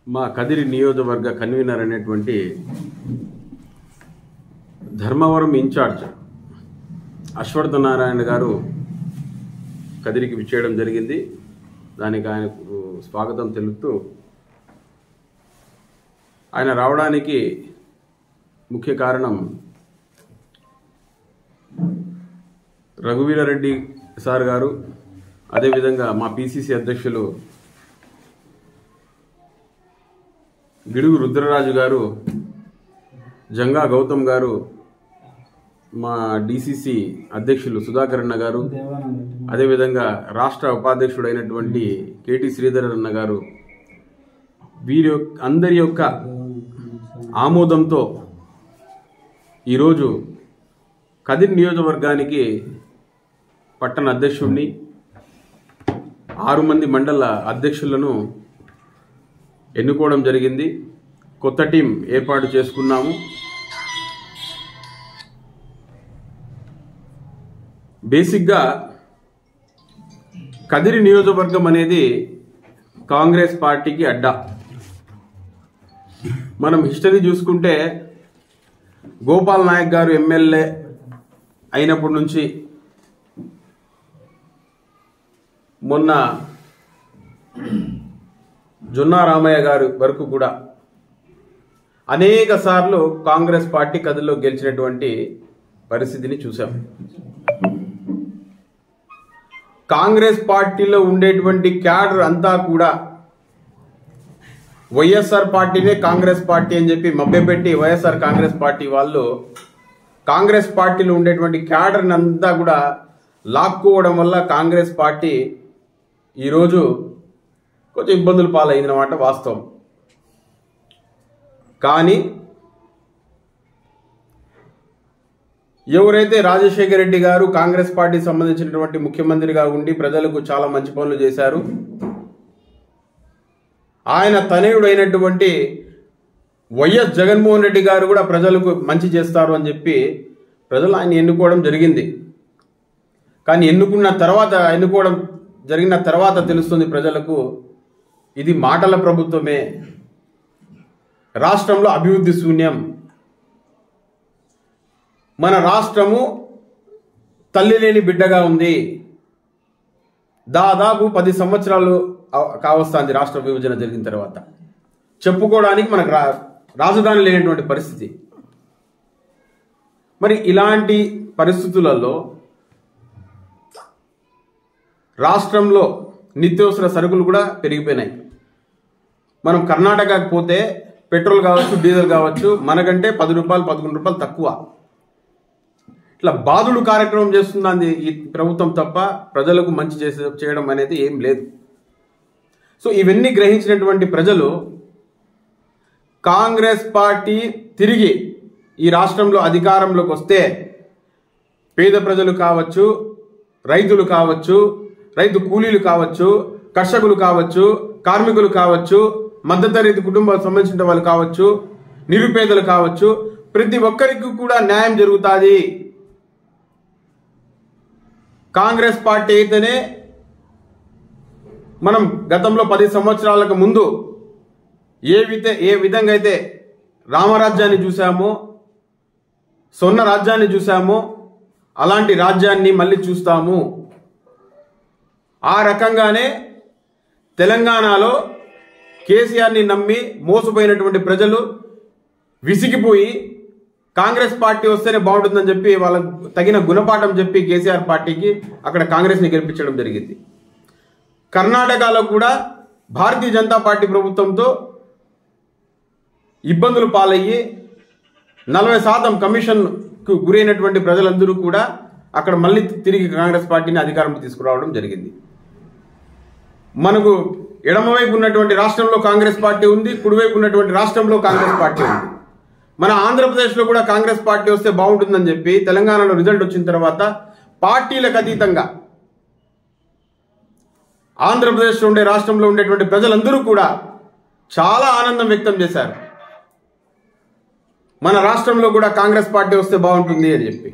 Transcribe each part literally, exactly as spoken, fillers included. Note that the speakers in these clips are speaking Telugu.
మా కదిరి నియోజకవర్గ కన్వీనర్ అనేటువంటి ధర్మవరం ఇన్ఛార్జ్ అశ్వర్థ నారాయణ గారు కదిరికి విచ్చేయడం జరిగింది. దానికి ఆయనకు స్వాగతం తెలుపుతూ ఆయన రావడానికి ముఖ్య కారణం రఘువీరారెడ్డి సార్ గారు, అదేవిధంగా మా పిసిసి అధ్యక్షులు గిడుగు రుద్రరాజు గారు, జంగా గౌతమ్ గారు, మా డిసిసి అధ్యక్షులు సుధాకర్ అన్న గారు, అదేవిధంగా రాష్ట్ర ఉపాధ్యక్షుడైనటువంటి కేటీ శ్రీధర్ అన్న గారు, వీరి అందరి యొక్క ఆమోదంతో ఈరోజు కదిరి నియోజకవర్గానికి పట్టణ అధ్యక్షుడిని, ఆరు మంది మండల అధ్యక్షులను ఎన్నుకోవడం జరిగింది. కొత్త టీం ఏర్పాటు చేసుకున్నాము. బేసిక్గా కదిరి నియోజకవర్గం అనేది కాంగ్రెస్ పార్టీకి అడ్డా. మనం హిస్టరీ చూసుకుంటే గోపాల్ నాయక్ గారు ఎమ్మెల్యే అయినప్పటి నుంచి మొన్న జొన్నా రామయ్య గారు వరకు కూడా అనేక సార్లు కాంగ్రెస్ పార్టీ కదిలో గెలిచినటువంటి పరిస్థితిని చూసాం. కాంగ్రెస్ పార్టీలో ఉండేటువంటి క్యాడర్ అంతా కూడా వైఎస్ఆర్ పార్టీనే కాంగ్రెస్ పార్టీ అని చెప్పి మభ్యపెట్టి వైఎస్ఆర్ కాంగ్రెస్ పార్టీ వాళ్ళు కాంగ్రెస్ పార్టీలో ఉండేటువంటి క్యాడర్ని అంతా కూడా లాక్కోవడం వల్ల కాంగ్రెస్ పార్టీ ఈరోజు కొంచెం ఇబ్బందులు పాలైందన్నమాట వాస్తవం. కానీ ఎవరైతే రాజశేఖర రెడ్డి గారు కాంగ్రెస్ పార్టీకి సంబంధించినటువంటి ముఖ్యమంత్రిగా ఉండి ప్రజలకు చాలా మంచి పనులు చేశారు, ఆయన తనయుడైనటువంటి వైఎస్ జగన్మోహన్ రెడ్డి గారు కూడా ప్రజలకు మంచి చేస్తారు అని చెప్పి ప్రజలు ఆయన ఎన్నుకోవడం జరిగింది. కానీ ఎన్నుకున్న తర్వాత ఎన్నుకోవడం జరిగిన తర్వాత తెలుస్తుంది ప్రజలకు ఇది మాటల ప్రభుత్వమే, రాష్ట్రంలో అభివృద్ధి శూన్యం, మన రాష్ట్రము తల్లి లేని బిడ్డగా ఉంది. దాదాపు పది సంవత్సరాలు కావస్తుంది రాష్ట్ర విభజన జరిగిన తర్వాత. చెప్పుకోవడానికి మనకు రా రాజధాని లేనటువంటి పరిస్థితి. మరి ఇలాంటి పరిస్థితులలో రాష్ట్రంలో నిత్యావసర సరుకులు కూడా పెరిగిపోయినాయి. మనం కర్ణాటకకు పోతే పెట్రోల్ కావచ్చు, డీజిల్ కావచ్చు, మనకంటే పది రూపాయలు పదకొండు రూపాయలు తక్కువ. ఇట్లా బాధుడు కార్యక్రమం చేస్తుంది ఈ ప్రభుత్వం తప్ప ప్రజలకు మంచి చేసే చేయడం అనేది ఏం లేదు. సో ఇవన్నీ గ్రహించినటువంటి ప్రజలు కాంగ్రెస్ పార్టీ తిరిగి ఈ రాష్ట్రంలో అధికారంలోకి వస్తే పేద ప్రజలు కావచ్చు, రైతులు కావచ్చు, రైతు కూలీలు కావచ్చు, కర్షకులు కావచ్చు, కార్మికులు కావచ్చు, మధ్యతరగతి కుటుంబాలకు సంబంధించిన వాళ్ళు కావచ్చు, నిరుపేదలు కావచ్చు, ప్రతి ఒక్కరికి కూడా న్యాయం జరుగుతుంది. కాంగ్రెస్ పార్టీ అయితేనే మనం గతంలో పది సంవత్సరాలకు ముందు ఏ విధ ఏ విధంగా అయితే రామరాజ్యాన్ని చూసామో, స్వర్ణ రాజ్యాన్ని చూసామో, అలాంటి రాజ్యాన్ని మళ్ళీ చూస్తాము. ఆ రకంగానే తెలంగాణలో కేసీఆర్ని నమ్మి మోసపోయినటువంటి ప్రజలు విసిగిపోయి కాంగ్రెస్ పార్టీ వస్తేనే బాగుంటుందని చెప్పి వాళ్ళకు తగిన గుణపాఠం చెప్పి కేసీఆర్ పార్టీకి అక్కడ కాంగ్రెస్ని గెలిపించడం జరిగింది. కర్ణాటకలో కూడా భారతీయ జనతా పార్టీ ప్రభుత్వంతో ఇబ్బందులు పాలయ్యి నలభై శాతం కమిషన్కు గురైనటువంటి ప్రజలందరూ కూడా అక్కడ మళ్ళీ తిరిగి కాంగ్రెస్ పార్టీని అధికారంలో తీసుకురావడం జరిగింది. మనకు ఎడమవైపు ఉన్నటువంటి రాష్ట్రంలో కాంగ్రెస్ పార్టీ ఉంది, కుడివైపు ఉన్నటువంటి రాష్ట్రంలో కాంగ్రెస్ పార్టీ ఉంది. మన ఆంధ్రప్రదేశ్లో కూడా కాంగ్రెస్ పార్టీ వస్తే బాగుంటుందని చెప్పి తెలంగాణలో రిజల్ట్ వచ్చిన తర్వాత పార్టీలకు అతీతంగా ఆంధ్రప్రదేశ్లో ఉండే రాష్ట్రంలో ఉండేటువంటి ప్రజలందరూ కూడా చాలా ఆనందం వ్యక్తం చేశారు. మన రాష్ట్రంలో కూడా కాంగ్రెస్ పార్టీ వస్తే బాగుంటుంది అని చెప్పి.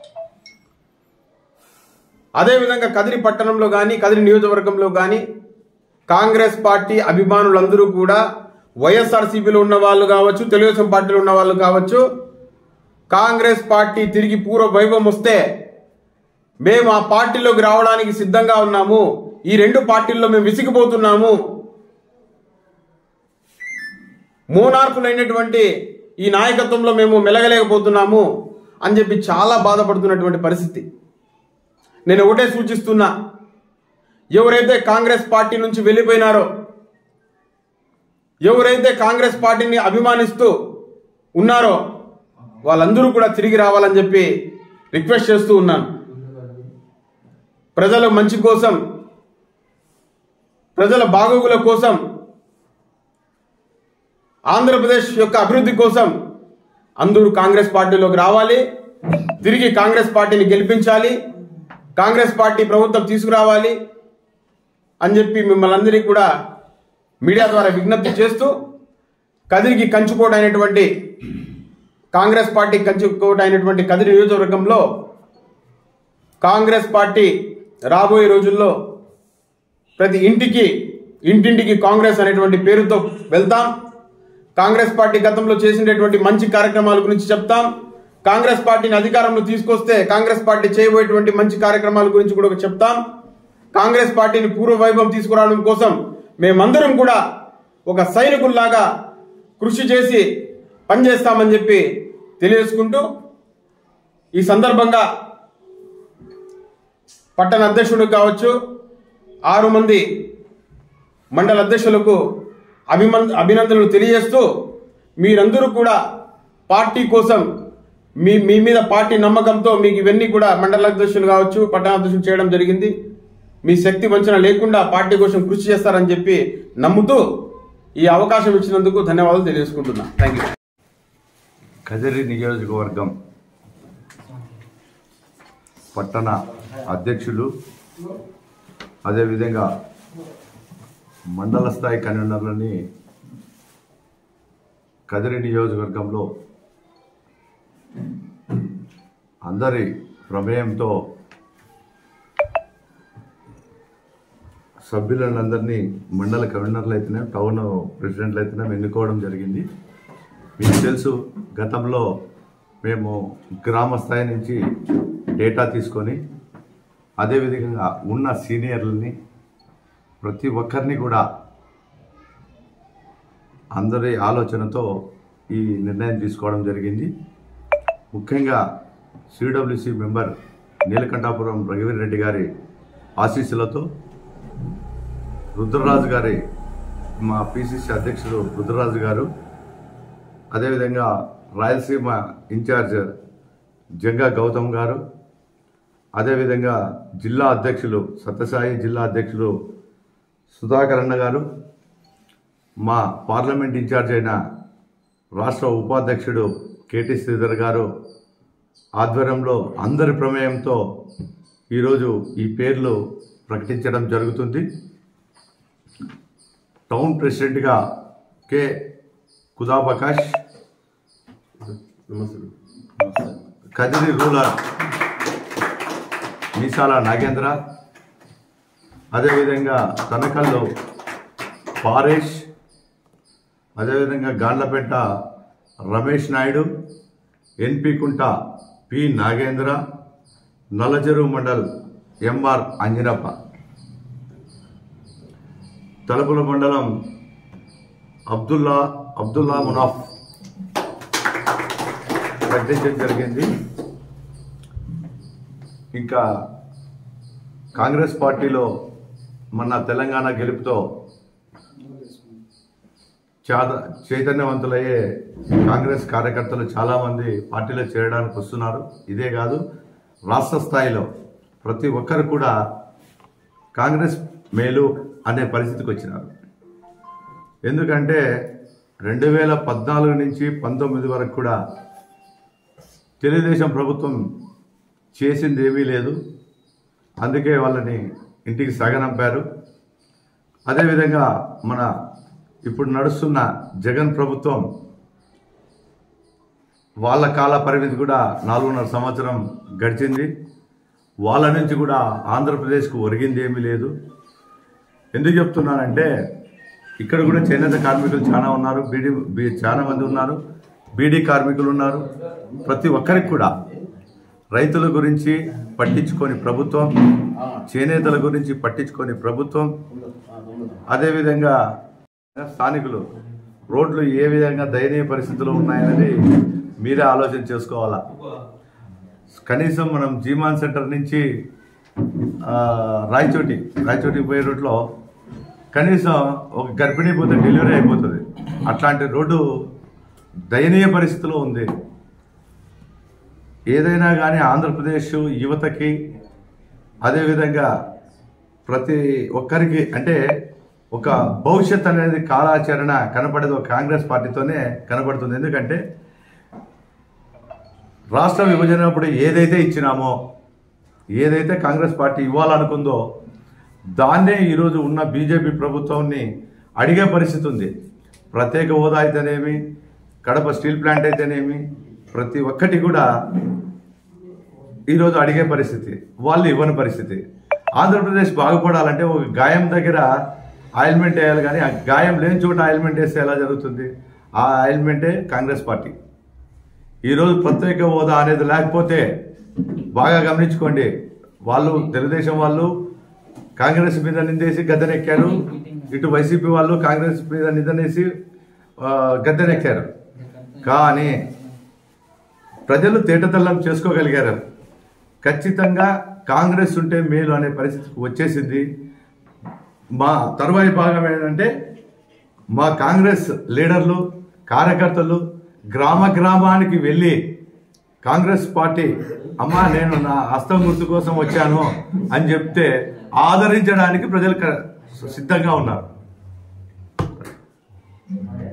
అదేవిధంగా కదిరి పట్టణంలో కానీ కదిరి నియోజకవర్గంలో కానీ కాంగ్రెస్ పార్టీ అభిమానులందరూ కూడా వైఎస్ఆర్సీపీలో ఉన్న వాళ్ళు కావచ్చు, తెలుగుదేశం పార్టీలో ఉన్న వాళ్ళు కావచ్చు, కాంగ్రెస్ పార్టీ తిరిగి పూర్వ వైభవం వస్తే మేము ఆ పార్టీలోకి రావడానికి సిద్ధంగా ఉన్నాము, ఈ రెండు పార్టీల్లో మేము విసిగిపోతున్నాము, మోనార్కులైనటువంటి ఈ నాయకత్వంలో మేము మెలగలేకపోతున్నాము అని చెప్పి చాలా బాధపడుతున్నటువంటి పరిస్థితి. నేను ఒకటే సూచిస్తున్నా, ఎవరైతే కాంగ్రెస్ పార్టీ నుంచి వెళ్ళిపోయినారో, ఎవరైతే కాంగ్రెస్ పార్టీని అభిమానిస్తూ ఉన్నారో వాళ్ళందరూ కూడా తిరిగి రావాలని చెప్పి రిక్వెస్ట్ చేస్తూ ఉన్నాను. ప్రజల మంచి కోసం, ప్రజల బాగోగుల కోసం, ఆంధ్రప్రదేశ్ యొక్క అభివృద్ధి కోసం అందరూ కాంగ్రెస్ పార్టీలోకి రావాలి, తిరిగి కాంగ్రెస్ పార్టీని గెలిపించాలి, కాంగ్రెస్ పార్టీ ప్రభుత్వం తీసుకురావాలి అని చెప్పి మిమ్మల్ని అందరికీ కూడా మీడియా ద్వారా విజ్ఞప్తి చేస్తూ, కదిరికి కంచుకోట అయినటువంటి కాంగ్రెస్ పార్టీ కంచుకోట అయినటువంటి కదిరి నియోజకవర్గంలో కాంగ్రెస్ పార్టీ రాబోయే రోజుల్లో ప్రతి ఇంటికి ఇంటింటికి కాంగ్రెస్ అనేటువంటి పేరుతో వెళ్తాం. కాంగ్రెస్ పార్టీ గతంలో చేసినటువంటి మంచి కార్యక్రమాల గురించి చెప్తాం. కాంగ్రెస్ పార్టీని అధికారంలో తీసుకొస్తే కాంగ్రెస్ పార్టీ చేయబోయేటువంటి మంచి కార్యక్రమాల గురించి కూడా చెప్తాం. కాంగ్రెస్ పార్టీని పూర్వ వైభవం తీసుకురావడం కోసం మేమందరం కూడా ఒక సైనికుల్లాగా కృషి చేసి పనిచేస్తామని చెప్పి తెలియజేసుకుంటూ, ఈ సందర్భంగా పట్టణ అధ్యక్షుడు కావచ్చు, ఆరు మంది మండల అధ్యక్షులకు అభిమన్ అభినందనలు తెలియజేస్తూ, మీరందరూ కూడా పార్టీ కోసం మీ మీ మీద పార్టీ నమ్మకంతో మీకు ఇవన్నీ కూడా మండల అధ్యక్షులు కావచ్చు, పట్టణ అధ్యక్షులు చేయడం జరిగింది. మీ శక్తి వంచన లేకుండా పార్టీ కోసం కృషి చేస్తారని చెప్పి నమ్ముతూ ఈ అవకాశం ఇచ్చినందుకు ధన్యవాదాలు తెలియజేసుకుంటున్నా. Thank you. కదిరి నియోజకవర్గం పట్టణ అధ్యక్షులు, అదేవిధంగా మండల స్థాయి కన్వీనర్లని కదిరి నియోజకవర్గంలో అందరి ప్రమేయంతో సభ్యులందరినీ మండల కన్వీనర్లు అయితేనే, టౌన్ ప్రెసిడెంట్లు అయితేనే ఎన్నుకోవడం జరిగింది. మీకు తెలుసు, గతంలో మేము గ్రామ స్థాయి నుంచి డేటా తీసుకొని అదేవిధంగా ఉన్న సీనియర్లని ప్రతి ఒక్కరిని కూడా అందరి ఆలోచనతో ఈ నిర్ణయం తీసుకోవడం జరిగింది. ముఖ్యంగా సిడబ్ల్యూసి మెంబర్ నీలకంఠాపురం రఘువీర్ రెడ్డి గారి ఆశీస్సులతో రుద్రరాజు గారి, మా పిసిసి అధ్యక్షుడు రుద్రరాజు గారు, అదేవిధంగా రాయలసీమ ఇన్ఛార్జ్ జంగా గౌతమ్ గారు, అదేవిధంగా జిల్లా అధ్యక్షులు సత్యసాయి జిల్లా అధ్యక్షులు సుధాకర్ అన్న గారు, మా పార్లమెంట్ ఇన్ఛార్జ్ అయిన రాష్ట్ర ఉపాధ్యక్షుడు కేటీ శ్రీధర్ గారు ఆధ్వర్యంలో అందరి ప్రమేయంతో ఈరోజు ఈ పేర్లు ప్రకటించడం జరుగుతుంది. టౌన్ ప్రెసిడెంట్గా కె కుదాబకాష్, కదిరి రూరల్ మీసాల నాగేంద్ర, అదేవిధంగా తనకల్లో పారేష్, అదేవిధంగా Gandlapeta Ramesh Naidu, NP Kunta P Nagendra, Nallacheruvu mandal MR Anjanappa, Talupula మండలం అబ్దుల్లా అబ్దుల్లా మునాఫ్ ప్రకటించడం జరిగింది. ఇంకా కాంగ్రెస్ పార్టీలో మన తెలంగాణ గెలుపుతో చైతన్యవంతులయ్యే కాంగ్రెస్ కార్యకర్తలు చాలామంది పార్టీలో చేరడానికి వస్తున్నారు. ఇదే కాదు, రాష్ట్ర స్థాయిలో ప్రతి ఒక్కరు కూడా కాంగ్రెస్ మేలు అనే పరిస్థితికి వచ్చినారు. ఎందుకంటే రెండు వేల పద్నాలుగు నుంచి పంతొమ్మిది వరకు కూడా తెలుగుదేశం ప్రభుత్వం చేసింది ఏమీ లేదు. అందుకే వాళ్ళని ఇంటికి సాగనంపారు. అదేవిధంగా మన ఇప్పుడు నడుస్తున్న జగన్ ప్రభుత్వం వాళ్ళ కాల పరిమితి కూడా నాలుగున్నర సంవత్సరం గడిచింది. వాళ్ళ నుంచి కూడా ఆంధ్రప్రదేశ్కు ఒరిగింది ఏమీ లేదు. ఎందుకు చెప్తున్నానంటే ఇక్కడ కూడా చేనేత కార్మికులు చాలా ఉన్నారు, బీడీ బీ చాలా మంది ఉన్నారు, బీడీ కార్మికులు ఉన్నారు. ప్రతి ఒక్కరికి కూడా రైతుల గురించి పట్టించుకొని ప్రభుత్వం, చేనేతల గురించి పట్టించుకొని ప్రభుత్వం, అదేవిధంగా స్థానికులు రోడ్లు ఏ విధంగా దయనీయ పరిస్థితుల్లో ఉన్నాయనేది మీరే ఆలోచన చేసుకోవాలా. కనీసం మనం జీమాన్ సెంటర్ నుంచి రాయచోటి రాయచోటికి పోయే రూట్లో కనీసం ఒక గర్భిణీ పోతే డెలివరీ అయిపోతుంది. అట్లాంటి రోడ్డు దయనీయ పరిస్థితిలో ఉంది. ఏదైనా కానీ ఆంధ్రప్రదేశ్ యువతకి, అదేవిధంగా ప్రతి ఒక్కరికి అంటే ఒక భవిష్యత్ అనేది కాలాచరణ కనపడేది ఒక కాంగ్రెస్ పార్టీతోనే కనపడుతుంది. ఎందుకంటే రాష్ట్ర విభజనప్పుడు ఏదైతే ఇచ్చినామో, ఏదైతే కాంగ్రెస్ పార్టీ ఇవ్వాలనుకుందో దాన్నే ఈరోజు ఉన్న బీజేపీ ప్రభుత్వాన్ని అడిగే పరిస్థితి ఉంది. ప్రత్యేక హోదా అయితేనేమి, కడప స్టీల్ ప్లాంట్ అయితేనేమి, ప్రతి ఒక్కటి కూడా ఈరోజు అడిగే పరిస్థితి, వాళ్ళు ఇవ్వని పరిస్థితి. ఆంధ్రప్రదేశ్ బాగుపడాలంటే ఒక గాయం దగ్గర ఆయిల్మెంట్ వేయాలి, కానీ ఆ గాయం లేని చోట ఆయిల్మెంట్ వేస్తే ఎలా జరుగుతుంది? ఆ ఆయిల్మెంటే కాంగ్రెస్ పార్టీ. ఈరోజు ప్రత్యేక హోదా అనేది లేకపోతే బాగా గమనించుకోండి, వాళ్ళు తెలుగుదేశం వాళ్ళు కాంగ్రెస్ మీద నిందేసి గద్దెనెక్కారు, ఇటు వైసీపీ వాళ్ళు కాంగ్రెస్ మీద నిందనేసి గద్దెనెక్కారు. కానీ ప్రజలు తేటతెల్లం చేసుకోగలిగారు. ఖచ్చితంగా కాంగ్రెస్ ఉంటే మేలు అనే పరిస్థితికి వచ్చేసింది. మా తరువాయి భాగం ఏంటంటే మా కాంగ్రెస్ లీడర్లు, కార్యకర్తలు గ్రామ గ్రామానికి వెళ్ళి కాంగ్రెస్ పార్టీ అమ్మా నేను నా హస్తం గుర్తు కోసం వచ్చాను అని చెప్తే ఆదరించడానికి ప్రజలు సిద్ధంగా ఉన్నారు.